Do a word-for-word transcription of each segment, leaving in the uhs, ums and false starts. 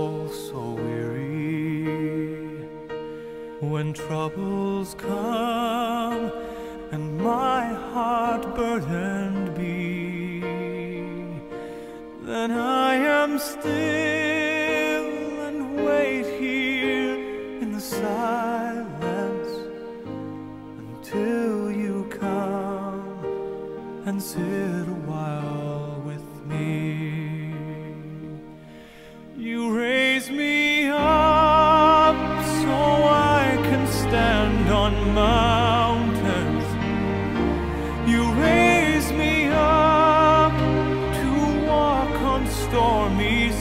soul so weary. When troubles come and my heart burdened be, then I am still and wait here in the silence until you come and sit a while with me. You raise me up so I can stand on mountains. You raise me up to walk on stormy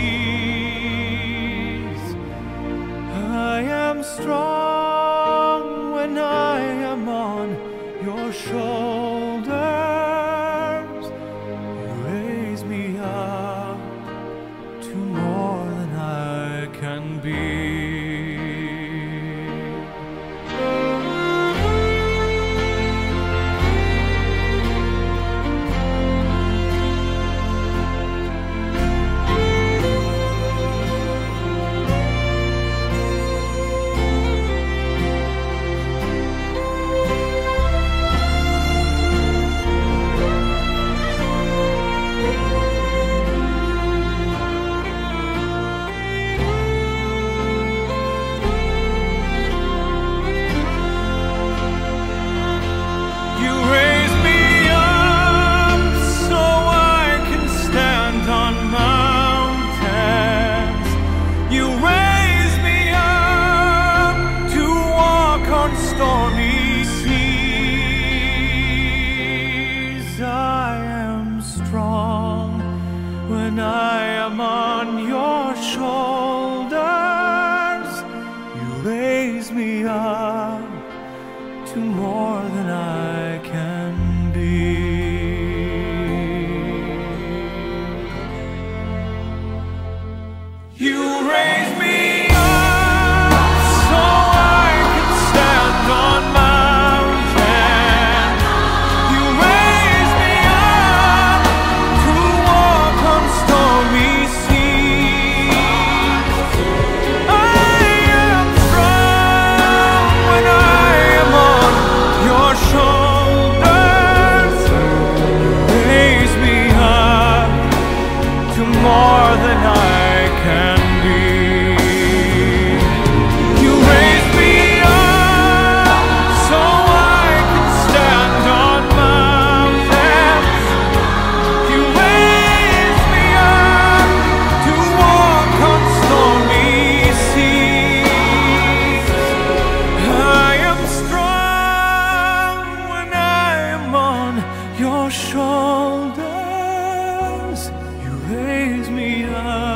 seas. I am strong when I am on your shoulders. You raise me up to more than I can be. Stormy seas, I am strong when I am on your shoulders. You raise me up to more than I can be. You raise me more than I can be. You raise me up so I can stand on mountains. You raise me up to walk on stormy seas. I am strong when I am on your shoulders. Raise me up